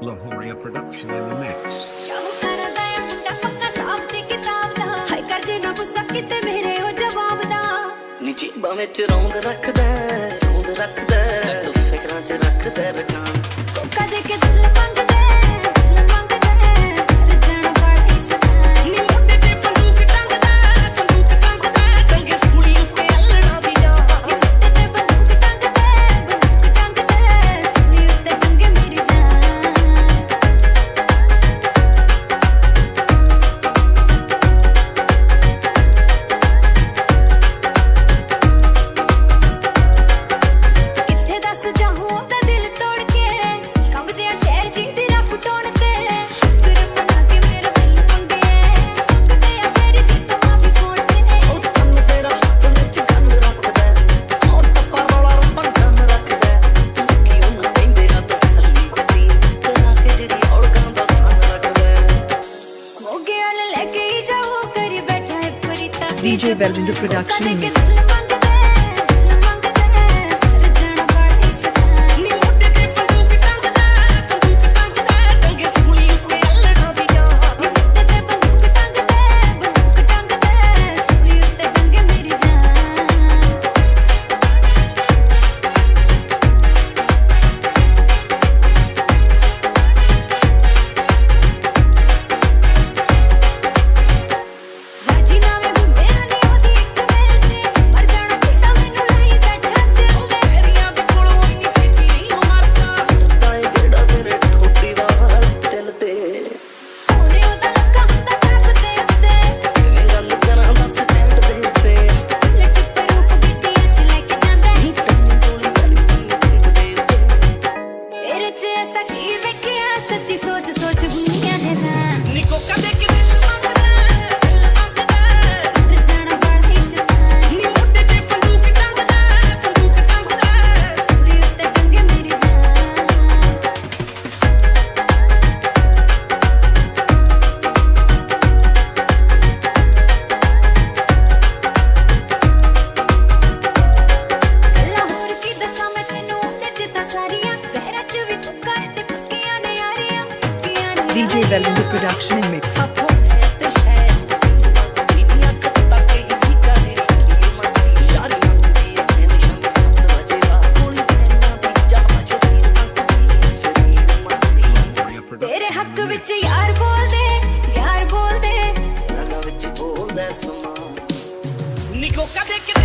Lahoria production in the mix. ਨਿਜੀਬਾਂ ਵਿੱਚ ਰੌਂਦ ਰੱਖਦਾ ਤੂੰ ਫਿਕਰਾਂ 'ਚ ਰੱਖਦਾ ਰਕਾਨ ਕੋਕਾ ਦੇ ਕੇ ਦਿਲ ਮੰਗਦਾ ਕਰ ਜਾਣਾ ਬੜਾ ਸ਼ੈਤਾਨ ਨੀ ਮੁੰਡੇ ਤੇ ਬੰਦੂਕ ਟੰਗਦਾ ਟੰਗੇ ਸੂਲੀ ਉੱਤੇ ਅਲੜਾ ਦੀ ਜਾ ਨੀ ਮੁੰਡੇ ਤੇ ਬੰਦੂਕ ਟੰਗਦਾ ਸੂਲੀ ਉੱਤੇ ਟੰਗੇ ਮੇਰੀ ਜਾਨ DJ Baljinder production mix. DJ Baljinder production and mix. तेरे हक विच यार बोल दे रगा विच बोलदा समा निको कदे